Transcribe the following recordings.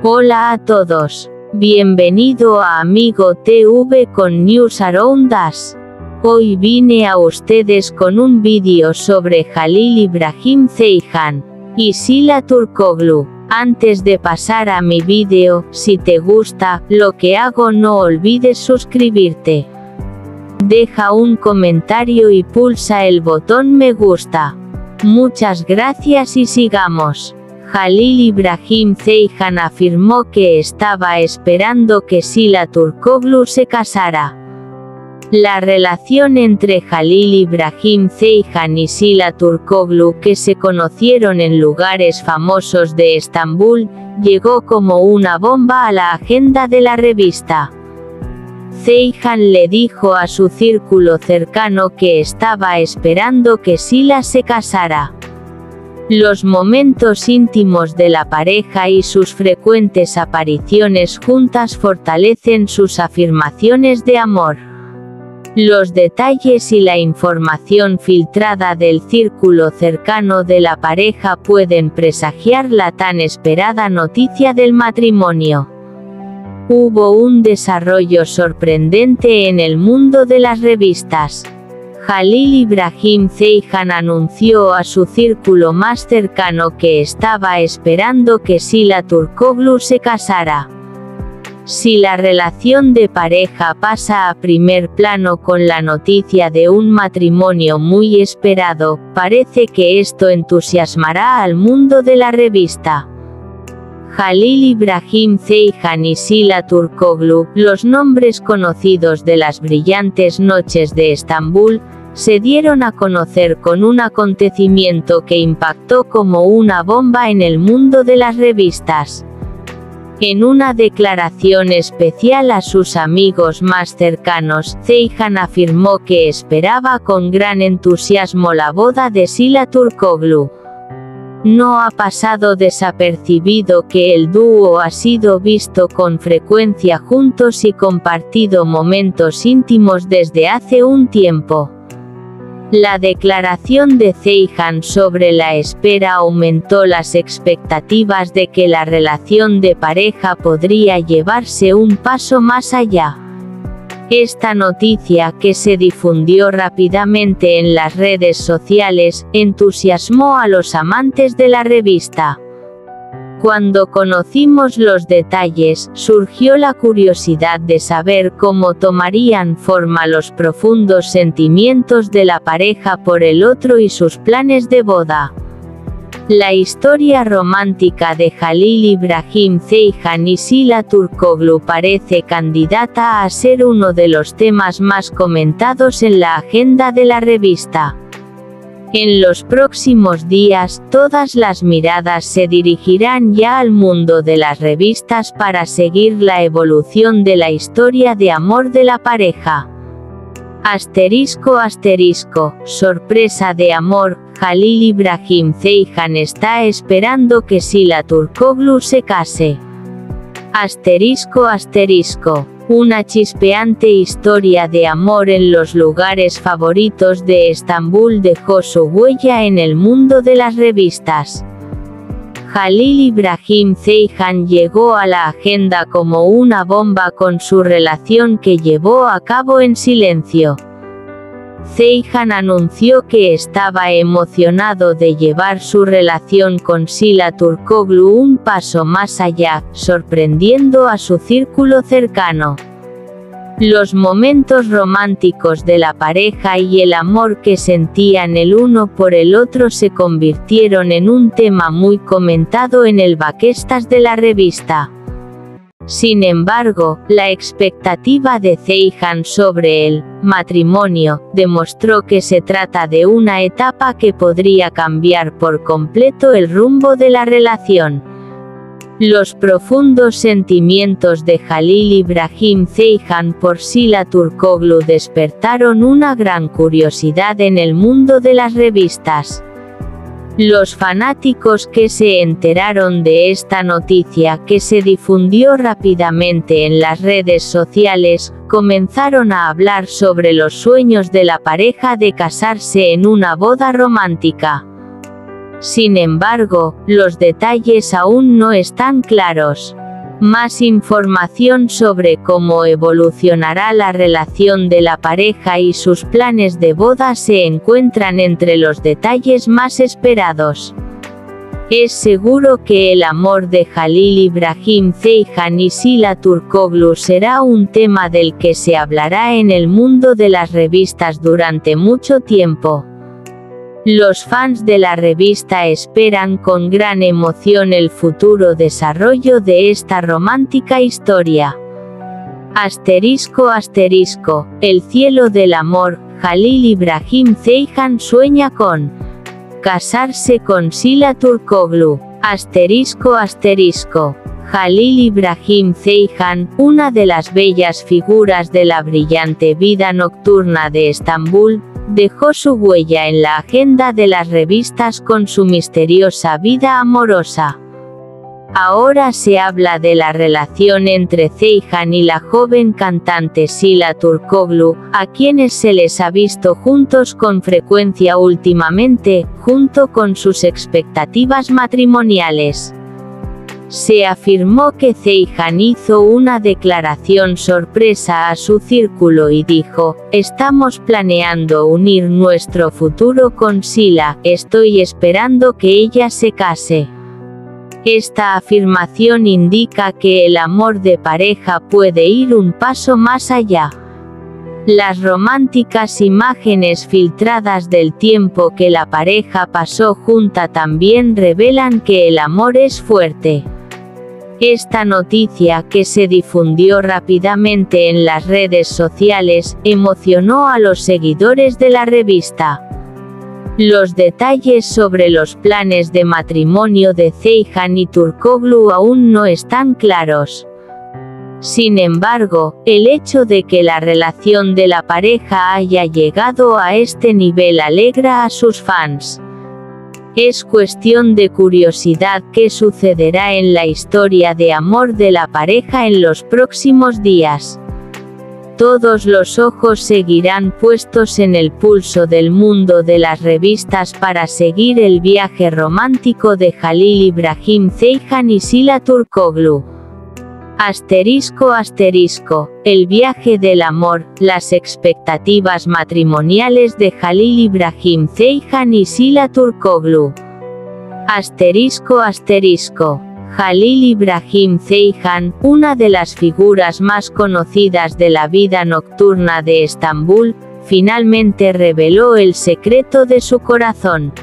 Hola a todos. Bienvenido a Amigo TV con News Around Us. Hoy vine a ustedes con un vídeo sobre Halil İbrahim Ceyhan y Sila Turkoglu. Antes de pasar a mi vídeo, si te gusta lo que hago, no olvides suscribirte. Deja un comentario y pulsa el botón me gusta. Muchas gracias y sigamos. Halil İbrahim Ceyhan afirmó que estaba esperando que Sila Turkoglu se casara. La relación entre Halil İbrahim Ceyhan y Sila Turkoglu, que se conocieron en lugares famosos de Estambul, llegó como una bomba a la agenda de la revista. Ceyhan le dijo a su círculo cercano que estaba esperando que Sila se casara. Los momentos íntimos de la pareja y sus frecuentes apariciones juntas fortalecen sus afirmaciones de amor. Los detalles y la información filtrada del círculo cercano de la pareja pueden presagiar la tan esperada noticia del matrimonio. Hubo un desarrollo sorprendente en el mundo de las revistas. Halil İbrahim Ceyhan anunció a su círculo más cercano que estaba esperando que Sila Turkoglu se casara. Si la relación de pareja pasa a primer plano con la noticia de un matrimonio muy esperado, parece que esto entusiasmará al mundo de la revista. Halil İbrahim Ceyhan y Sila Turkoglu, los nombres conocidos de las brillantes noches de Estambul, se dieron a conocer con un acontecimiento que impactó como una bomba en el mundo de las revistas. En una declaración especial a sus amigos más cercanos, Ceyhan afirmó que esperaba con gran entusiasmo la boda de Sila Turkoglu. No ha pasado desapercibido que el dúo ha sido visto con frecuencia juntos y compartido momentos íntimos desde hace un tiempo. La declaración de Ceyhan sobre la espera aumentó las expectativas de que la relación de pareja podría llevarse un paso más allá. Esta noticia, que se difundió rápidamente en las redes sociales, entusiasmó a los amantes de la revista. Cuando conocimos los detalles, surgió la curiosidad de saber cómo tomarían forma los profundos sentimientos de la pareja por el otro y sus planes de boda. La historia romántica de Halil İbrahim Ceyhan y Sila Turkoglu parece candidata a ser uno de los temas más comentados en la agenda de la revista. En los próximos días, todas las miradas se dirigirán ya al mundo de las revistas para seguir la evolución de la historia de amor de la pareja. ***, sorpresa de amor, Halil İbrahim Ceyhan está esperando que Sila Turkoglu se case. ***, una chispeante historia de amor en los lugares favoritos de Estambul dejó su huella en el mundo de las revistas. Halil İbrahim Ceyhan llegó a la agenda como una bomba con su relación que llevó a cabo en silencio. Ceyhan anunció que estaba emocionado de llevar su relación con Sila Turkoglu un paso más allá, sorprendiendo a su círculo cercano. Los momentos románticos de la pareja y el amor que sentían el uno por el otro se convirtieron en un tema muy comentado en el backstage de la revista. Sin embargo, la expectativa de Ceyhan sobre el matrimonio demostró que se trata de una etapa que podría cambiar por completo el rumbo de la relación. Los profundos sentimientos de Halil İbrahim Ceyhan por Sila Turkoglu despertaron una gran curiosidad en el mundo de las revistas. Los fanáticos que se enteraron de esta noticia, que se difundió rápidamente en las redes sociales, comenzaron a hablar sobre los sueños de la pareja de casarse en una boda romántica. Sin embargo, los detalles aún no están claros. Más información sobre cómo evolucionará la relación de la pareja y sus planes de boda se encuentran entre los detalles más esperados. Es seguro que el amor de Halil Ibrahim Ceyhan y Sila Turkoglu será un tema del que se hablará en el mundo de las revistas durante mucho tiempo. Los fans de la revista esperan con gran emoción el futuro desarrollo de esta romántica historia. ***, el cielo del amor, Halil Ibrahim Ceyhan sueña con casarse con Sila Turkoglu. Halil Ibrahim Ceyhan, una de las bellas figuras de la brillante vida nocturna de Estambul, dejó su huella en la agenda de las revistas con su misteriosa vida amorosa. Ahora se habla de la relación entre Ceyhan y la joven cantante Sila Turkoglu, a quienes se les ha visto juntos con frecuencia últimamente, junto con sus expectativas matrimoniales. Se afirmó que Ceyhan hizo una declaración sorpresa a su círculo y dijo: «Estamos planeando unir nuestro futuro con Sila, estoy esperando que ella se case». Esta afirmación indica que el amor de pareja puede ir un paso más allá. Las románticas imágenes filtradas del tiempo que la pareja pasó junta también revelan que el amor es fuerte. Esta noticia, que se difundió rápidamente en las redes sociales, emocionó a los seguidores de la revista. Los detalles sobre los planes de matrimonio de Ceyhan y Turkoglu aún no están claros. Sin embargo, el hecho de que la relación de la pareja haya llegado a este nivel alegra a sus fans. Es cuestión de curiosidad qué sucederá en la historia de amor de la pareja en los próximos días. Todos los ojos seguirán puestos en el pulso del mundo de las revistas para seguir el viaje romántico de Halil Ibrahim Ceyhan y Sila Turkoglu. El viaje del amor, las expectativas matrimoniales de Halil Ibrahim Ceyhan y Sila Turkoglu. Halil Ibrahim Ceyhan, una de las figuras más conocidas de la vida nocturna de Estambul, finalmente reveló el secreto de su corazón.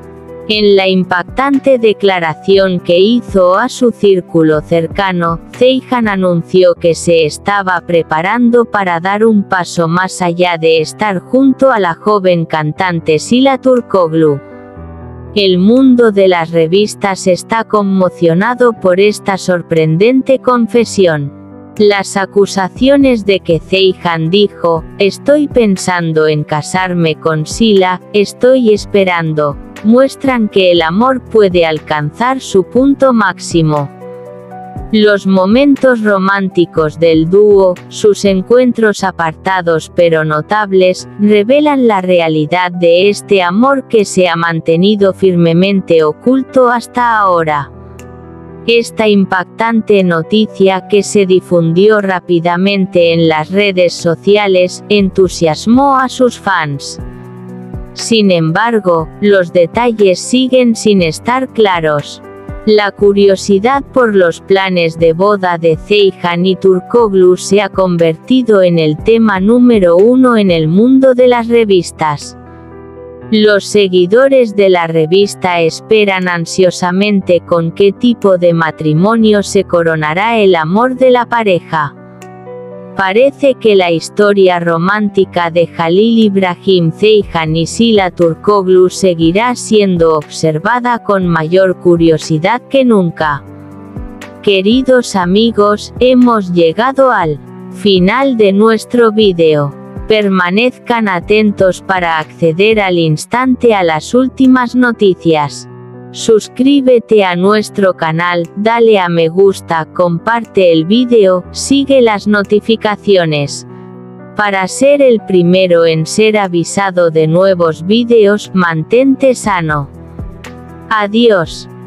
En la impactante declaración que hizo a su círculo cercano, Ceyhan anunció que se estaba preparando para dar un paso más allá de estar junto a la joven cantante Sila Turkoglu. El mundo de las revistas está conmocionado por esta sorprendente confesión. Las acusaciones de que Ceyhan dijo: «Estoy pensando en casarme con Sila, estoy esperando», muestran que el amor puede alcanzar su punto máximo. Los momentos románticos del dúo, sus encuentros apartados pero notables, revelan la realidad de este amor que se ha mantenido firmemente oculto hasta ahora. Esta impactante noticia, que se difundió rápidamente en las redes sociales, entusiasmó a sus fans. Sin embargo, los detalles siguen sin estar claros. La curiosidad por los planes de boda de Ceyhan y Turkoglu se ha convertido en el tema número uno en el mundo de las revistas. Los seguidores de la revista esperan ansiosamente con qué tipo de matrimonio se coronará el amor de la pareja. Parece que la historia romántica de Halil Ibrahim Ceyhan y Sila Turkoglu seguirá siendo observada con mayor curiosidad que nunca. Queridos amigos, hemos llegado al final de nuestro vídeo. Permanezcan atentos para acceder al instante a las últimas noticias. Suscríbete a nuestro canal, dale a me gusta, comparte el vídeo, sigue las notificaciones. Para ser el primero en ser avisado de nuevos vídeos, mantente sano. Adiós.